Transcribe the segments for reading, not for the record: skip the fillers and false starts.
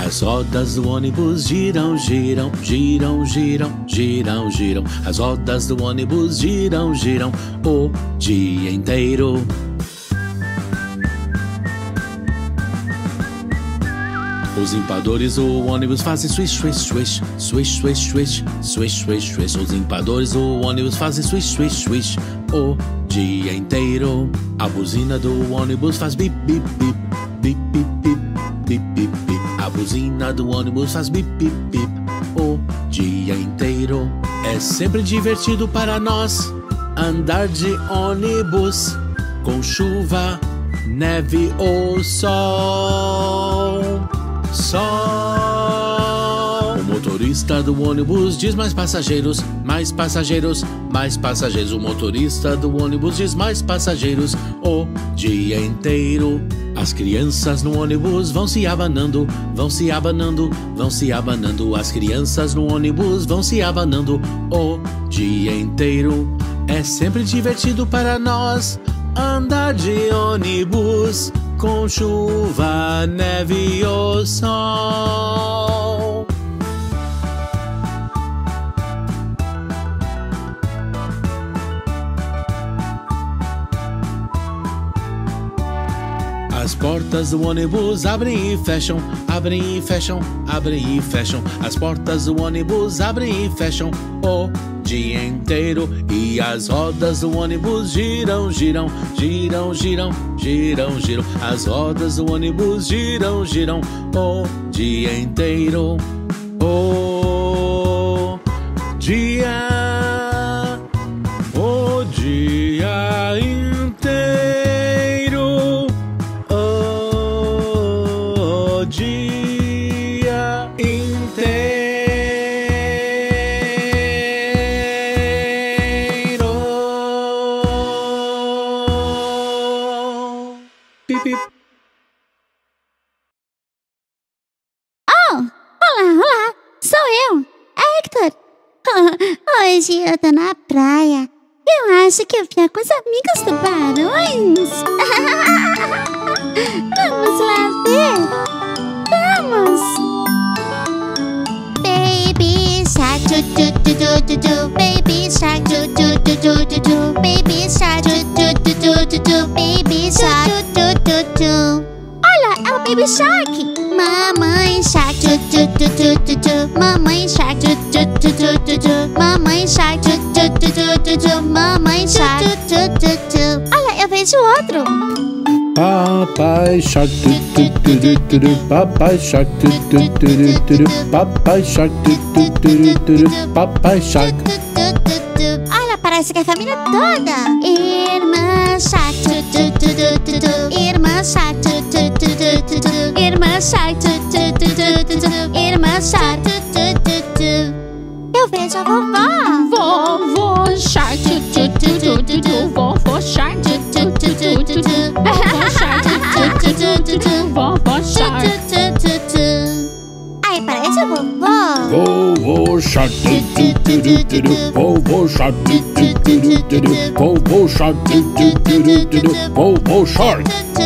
As rodas do ônibus giram, giram, giram, giram, giram, giram. As rodas do ônibus giram, giram o dia inteiro. Os limpadores do ônibus fazem swish, swish, swish, swish, swish, swish, swish, swish, swish. Os limpadores do ônibus fazem swish, swish, swish o dia inteiro. A buzina do ônibus faz bip, bip, bip, bip, bip, bip, bip, bip, bip. A buzina do ônibus faz bip, bip, bip o dia inteiro. É sempre divertido para nós andar de ônibus, com chuva, neve ou sol. Sol. O motorista do ônibus diz mais passageiros, mais passageiros, mais passageiros. O motorista do ônibus diz mais passageiros o dia inteiro. As crianças no ônibus vão se abanando, vão se abanando, vão se abanando. As crianças no ônibus vão se abanando o dia inteiro. É sempre divertido para nós andar de ônibus, com chuva, neve ou sol. As portas do ônibus abrem e fecham, abrem e fecham, abrem e fecham. As portas do ônibus abrem e fecham o dia inteiro. E as rodas do ônibus giram, giram, giram, giram, giram, giram. As rodas do ônibus giram, giram o dia inteiro. O dia inteiro. O dia inteiro. Pip, pip. Oh, olá, sou eu, Hector. Hoje eu tô na praia. Eu acho que eu vim com os amigos tubarões. Vamos lá ver. Vamos. Baby shark, do do do do do do. Baby shark, do do do do do do. Baby shark, do do do do do do. Baby shark, do do do do. Olha, é o Baby Shark. Mamãe Shark, do do do do do do. Mamãe Shark, do do do do do do. Mamãe Shark, do do do do do do. Mamãe Shark, do do do. Olha, eu vejo outro. Papai Shark, do do do do do do. Papai Shark, do do do do do do. Papai Shark, do do do do do. Papai Shark. Olha, parece que é a família toda. Irmã Shark, do do do do do. Irmã Shark, do do do do do. Irmã Shark, do do do do do. Irmã Shark, do do do do. Eu vejo a vovó. Vovó Shark, do do do do do. Vovó Shark, do do do do do. Vovó Shark, do do do do do. Vovó Shark. Ai, parece a vovó. Vovô Shark, do do do do do. Vovô Shark, do do do do do. Vovô Shark, do do do do do. Vovô Shark.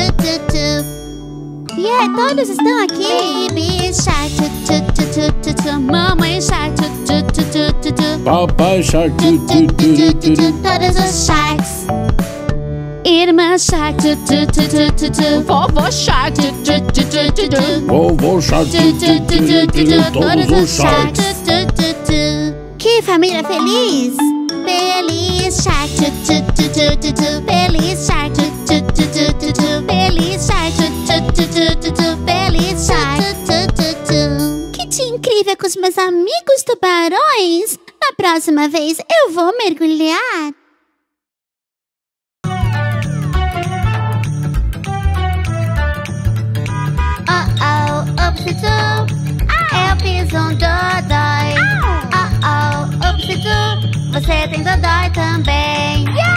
E é, todos estão aqui. Baby Shark, tu, tu, tu, tu, tu, tu. Mamãe Shark, tu, tu, tu, tu, tu, tu. Papai Shark, tu, tu, tu, tu, tu. Todos os Sharks. Irmã Shark, tu, tu, tu, tu, tu, tu. Vovó Shark, tu, tu, tu, tu, tu, tu. Vovô Shark, tu, tu, tu, tu, tu. Todos os Sharks. Que família feliz! Feliz Shark, tu, tu, tu, tu, tu, tu. Feliz Shark, tu, tu, tu, tu, tu, tu. Feliz Shark, tu, tu, tu, tu, tu, tu. Feliz Shark, tu, tu, tu. Que dia incrível com os meus amigos tubarões! Na próxima vez eu vou mergulhar. Upsidu, eu fiz dodói. Upsidu, você tem dodói também.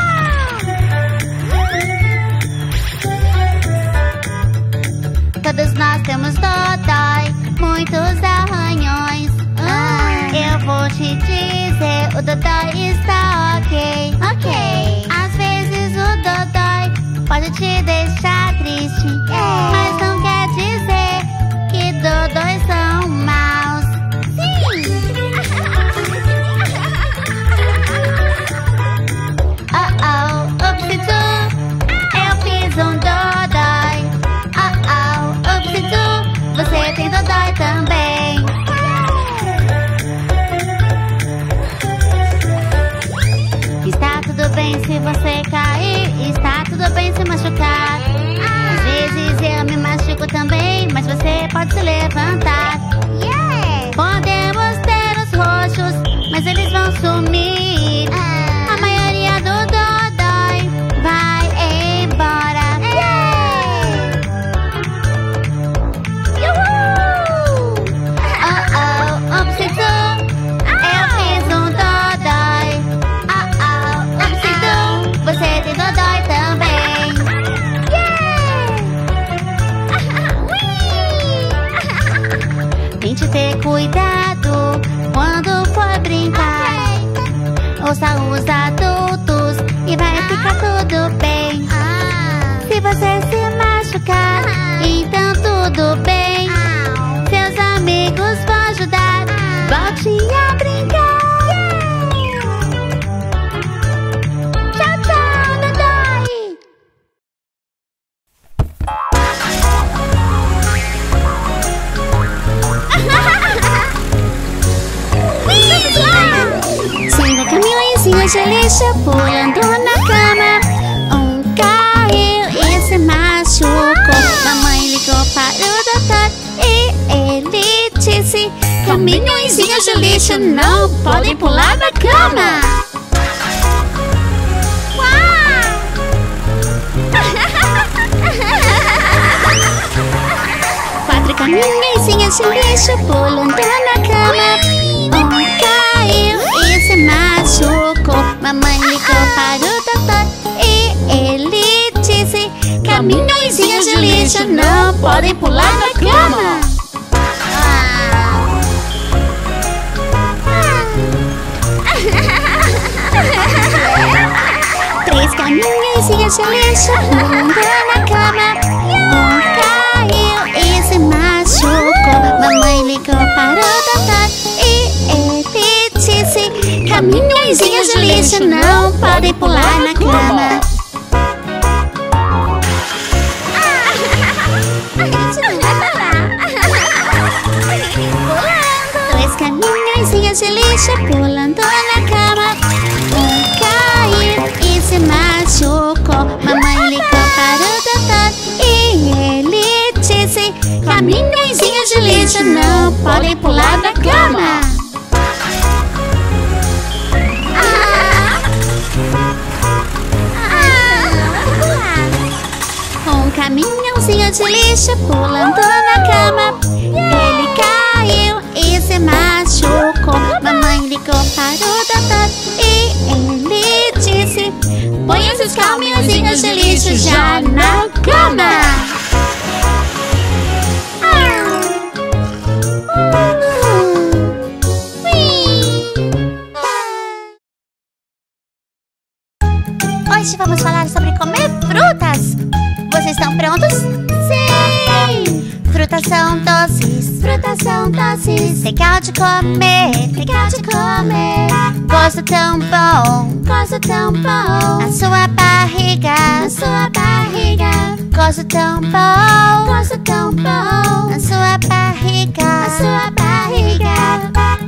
Todos nós temos dodói, muitos arranhões. Eu vou te dizer, o dodói está ok. Às vezes o dodói pode te deixar triste, mas não quer dizer que dodóis são dói também. Está tudo bem se você cair, está tudo bem se machucar. Às vezes eu me machuco também, mas você pode se levantar. Podemos ter os roxos, mas eles vão sumir. A maioria do dói vai embora. Eu fiz um dói. Você tem dói também. Tente ter cuidado quando for brincar. Ouça os adultos e vai ficar tudo bem. Se você se machucar, então tudo bem. Seus amigos vão ajudar. Volte a brincar. Tchau, tchau, Dodói. Cinco caminhõezinhos de lixo pulando na cama. Um caiu e se machucou. Mamãe ligou para o doutor e ele disse: caminhõezinhos de lixo não podem pular na cama. Quatro caminhõezinhos de lixo pulando na cama. Um caiu e se machucou. Mamãe ligou para o doutor e ele disse: caminhõezinhos de lixo não podem pular na cama. Três caminhõezinhos de lixo pulando na cama. Um caiu e se machucou. Mamãe ligou para o doutor e ele disse: caminhõezinhos de lixo não podem pular na cama. Dois caminhõezinhos de lixo pulando na cama. Um caiu e se machucou. Mamãe ligou para o doutor e ele disse: caminhõezinhos de lixo não podem pular na cama. Um caminhãozinho de lixo pulando na cama. Ele caiu e se machucou. Mamãe ligou para o doutor e ele disse: põe esses caminhãozinhos de lixo já na cama. Hoje vamos falar sobre comer frutas. Vocês estão prontos? Sim! Frutas são doces, frutas são doces. Legal de comer, legal de comer. Gosto tão bom, gosto tão bom. A sua barriga, a sua barriga. Gosto tão bom, gosto tão bom. A sua barriga, a sua barriga.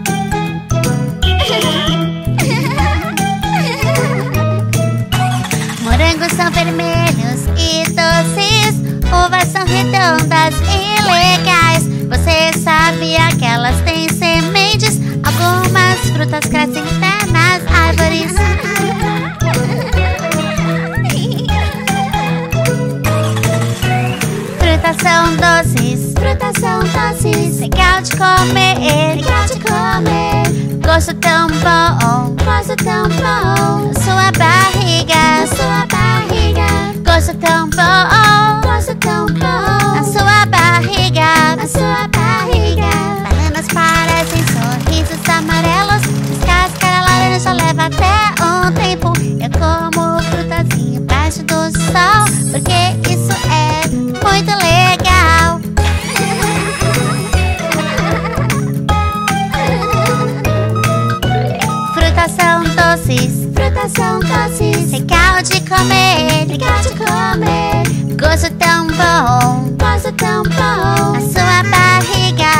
Morangos são vermelhos e doces. Uvas são redondas e legais. Você sabia que elas têm sementes? Algumas frutas crescem até nas árvores. Frutas são doces, frutas são doces. Legal de comer, legal de comer. Gosto tão bom, gosto tão bom. Sua barriga, sua barriga. Gosto tão bom, gosto tão bom. A sua barriga, a sua barriga. Bananas parecem sorrisos amarelos. Descascar a laranja leva até um tempo. Eu como frutazinha embaixo do sol, porque isso é muito legal. Frutas são doces, frutas são doces. Legal de comer, legal de comer. Gosto tão bom, gosto tão bom. A sua barriga,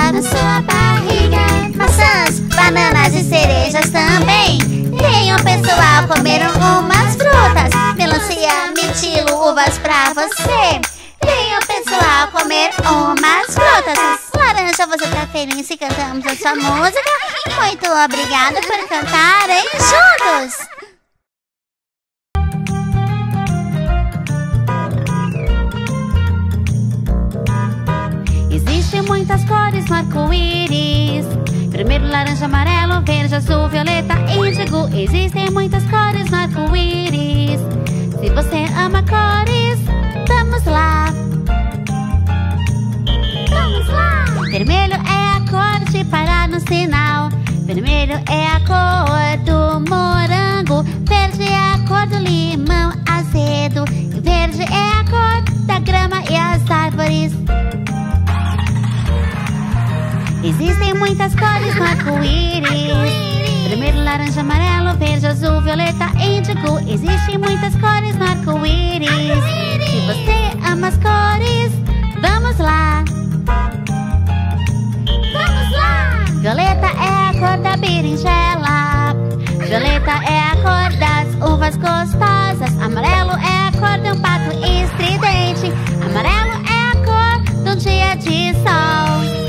frutas pra você. Venha o pessoal comer umas frutas. Laranja, você tá feliz e cantamos a sua música? Muito obrigada por cantarem juntos. Existem muitas cores no arco-íris. Vermelho, laranja, amarelo, verde, azul, violeta, índigo. Existem muitas cores no arco-íris. Se você ama cores, vamos lá. Vamos lá! Vermelho é a cor de parar no sinal. Vermelho é a cor do morango. Verde é a cor do limão azedo. E verde é a cor da grama e as árvores. Existem muitas cores no arco-íris. Vermelho, laranja, amarelo, verde, azul, violeta, índigo. Existem muitas cores no arco-íris. Se você ama as cores, vamos lá. Vamos lá! Violeta é a cor da berinjela. Violeta é a cor das uvas gostosas. Amarelo é a cor de um pato estridente. Amarelo é a cor de um dia de sol.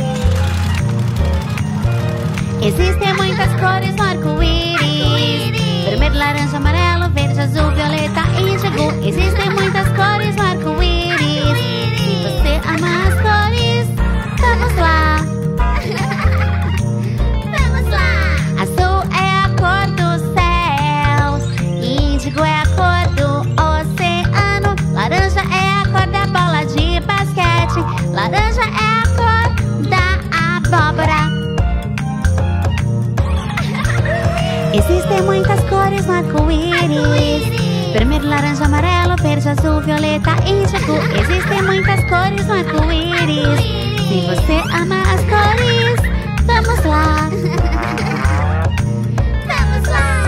Existem muitas cores no arco-íris. Vermelho, laranja, amarelo, verde, azul, violeta, índigo. Existem muitas cores no arco-íris. Se você ama as cores, vamos lá. Vamos lá. Azul é a cor do céu. Índigo é a cor do oceano. Laranja é a cor da bola de basquete. Laranja é a cor da abóbora. Existem muitas cores no arco-íris. Vermelho, laranja, amarelo, verde, azul, violeta, índigo. Existem muitas cores no arco-íris. Se você ama as cores, vamos lá. Vamos lá.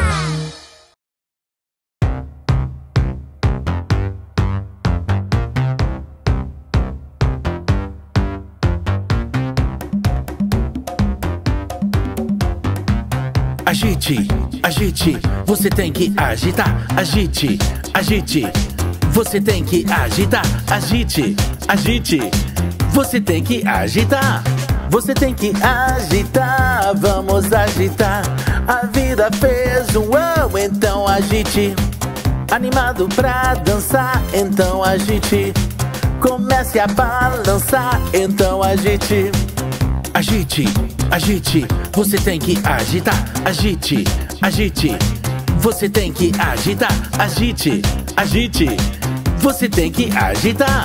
Agite, agite, você tem que agitar. Agite, agite, você tem que agitar. Agite, agite, você tem que agitar. Você tem que agitar, vamos agitar. A vida fez um wow, então agite. Animado pra dançar, então agite. Comece a balançar, então agite. Agite, agite, você tem que agitar. Agite, agite, você tem que agitar. Agite, agite, você tem que agitar.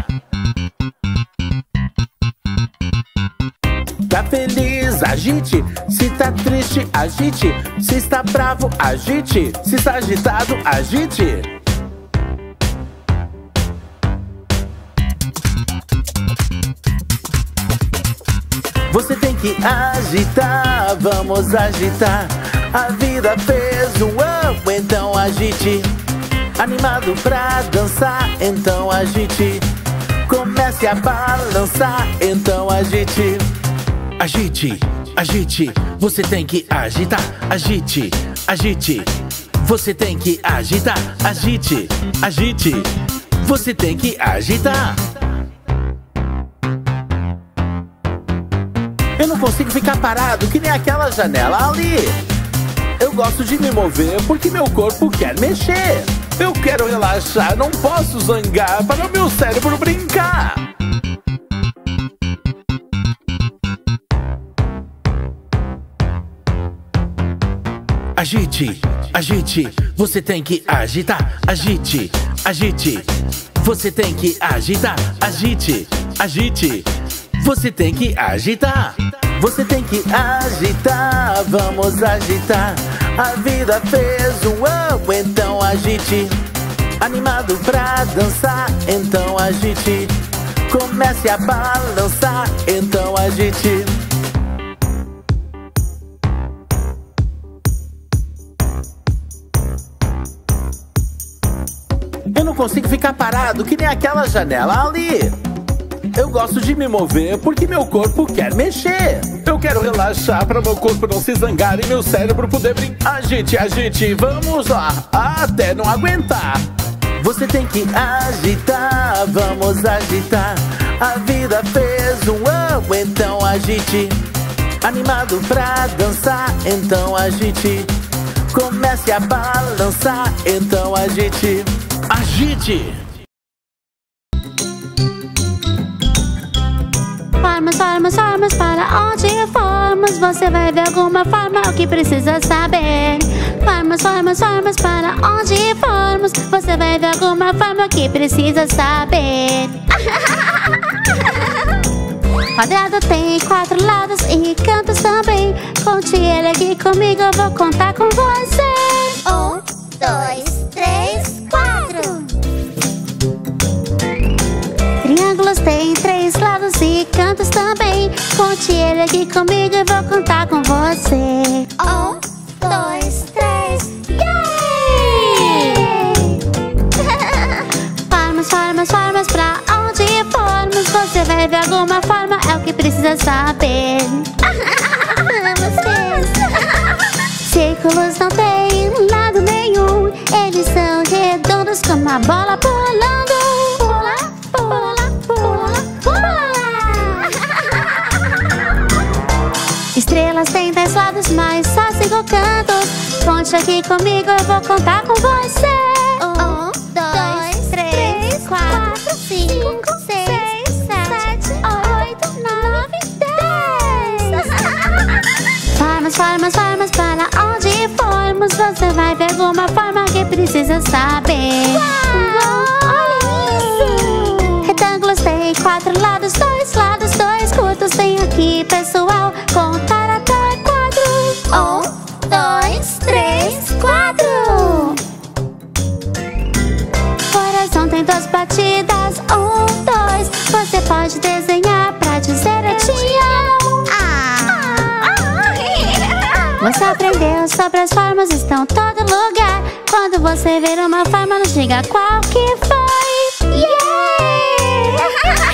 Tá feliz, agite. Se tá triste, agite. Se está bravo, agite. Se está agitado, agite. Você tem que agitar, vamos agitar. A vida fez um wow, então agite. Animado pra dançar, então agite. Comece a balançar, então agite. Agite, agite, você tem que agitar. Agite, agite, você tem que agitar. Agite, agite, você tem que agitar. Eu não consigo ficar parado que nem aquela janela ali. Eu gosto de me mover porque meu corpo quer mexer. Eu quero relaxar, não posso zangar para o meu cérebro brincar. Agite, agite, você tem que agitar. Agite, agite, você tem que agitar. Agite, agite, você tem que agitar. Você tem que agitar, vamos agitar. A vida fez um wow, então agite. Animado pra dançar, então agite. Comece a balançar, então agite. Eu não consigo ficar parado que nem aquela janela ali. Eu gosto de me mover porque meu corpo quer mexer. Eu quero relaxar para meu corpo não se zangar e meu cérebro poder brincar. Agite, agite, vamos lá, até não aguentar. Você tem que agitar, vamos agitar. A vida fez um wow, então agite. Animado pra dançar, então agite. Comece a balançar, então agite. Agite! Formas, formas, formas, para onde formos? Você vai ver alguma forma, o que precisa saber. Formas, formas, formas, para onde formos? Você vai ver alguma forma, o que precisa saber. Quadrado tem 4 lados e cantos também. Conte ele aqui comigo, eu vou contar com você. 1, 2, 3, 4. Triângulos tem 3 lados e cantos também. Conte ele aqui comigo, eu vou contar com você. 1, 2, 3, Formas, formas, formas, pra onde formos? Você vai ver alguma forma, é o que precisa saber. Círculos não tem lado nenhum, eles são redondos como a bola pulando. Pula, pula, pula, pula. Estrelas têm 10 lados, mas só 5 cantos. Conte aqui comigo, eu vou contar com você. 1, 2, 3, 4, 5, 6, 7, 8, 9, 10. Formas, formas, formas, para onde formos? Você vai ver alguma forma que precisa saber. Olha isso! Retângulos tem 4 lados, 2 lados, 2 curtos. Tem aqui, pessoal, contar até 4. 1, 2, 3, 4. Coração tem 2 batidas, 1, 2. Você pode desenhar pra dizer eu te amo. Você aprendeu sobre as formas, estão em todo lugar. Quando você ver uma forma, nos diga qual que foi. Yeah!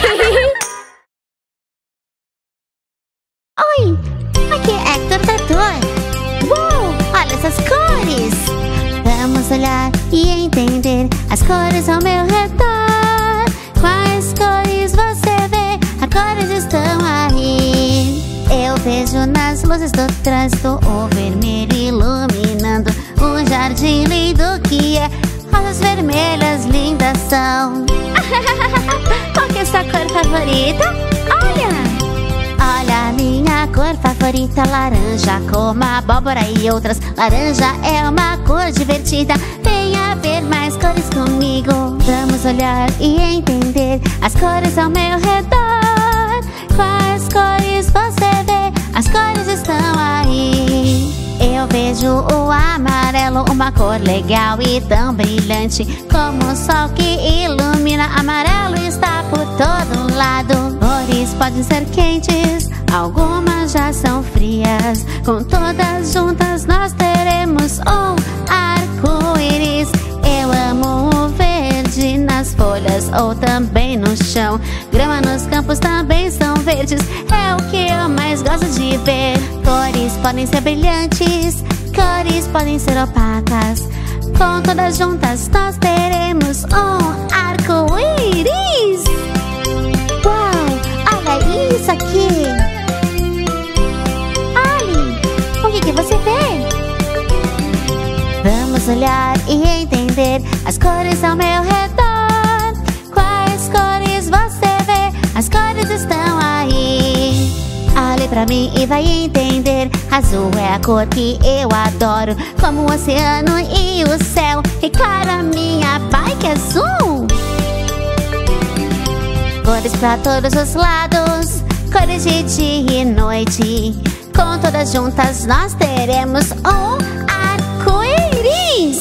Oi, aqui é Hector Tator. Uou, olha essas cores. Vamos olhar e entender as cores ao meu redor. Quais cores você vê? As cores estão aí. Eu vejo nas luzes do trânsito o vermelho iluminando o jardim lindo que é. Rosas vermelhas lindas são. Qual que é a sua cor favorita? Olha a minha cor favorita, laranja, como a abóbora e outras. Laranja é uma cor divertida, venha ver mais cores comigo. Vamos olhar e entender as cores ao meu redor. Quais cores você vê? As cores estão aí. Eu vejo o amarelo, uma cor legal e tão brilhante como o sol que ilumina. Amarelo está por todo lado. Cores podem ser quentes, algumas já são frias. Com todas juntas nós teremos um arco-íris. Eu amo o verde nas folhas ou também no chão. Grama nos campos também são verdes, é o que eu mais gosto de ver. Cores podem ser brilhantes, cores podem ser opacas. Com todas juntas nós teremos um arco-íris. Uau, olha isso aqui. Ali, o que você vê? Vamos olhar e entender as cores ao meu redor. Quais cores você vê? As cores estão aí. Olhe pra mim e vai entender. Azul é a cor que eu adoro, como o oceano e o céu. E claro, a minha bike é azul. Cores pra todos os lados, cores de dia e noite. Com todas juntas nós teremos um arco-íris.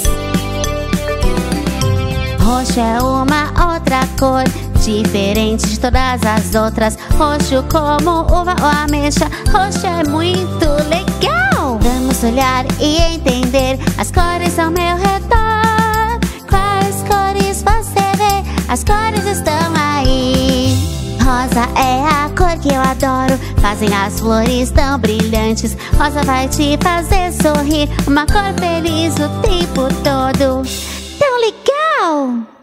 Roxo é uma outra cor, diferente de todas as outras. Roxo como uva ou ameixa, roxo é muito legal. Vamos olhar e entender as cores ao meu redor. Quais cores você vê? As cores estão aí. Rosa é a cor que eu adoro, fazem as flores tão brilhantes. Rosa vai te fazer sorrir, uma cor feliz o tempo todo. Tão legal!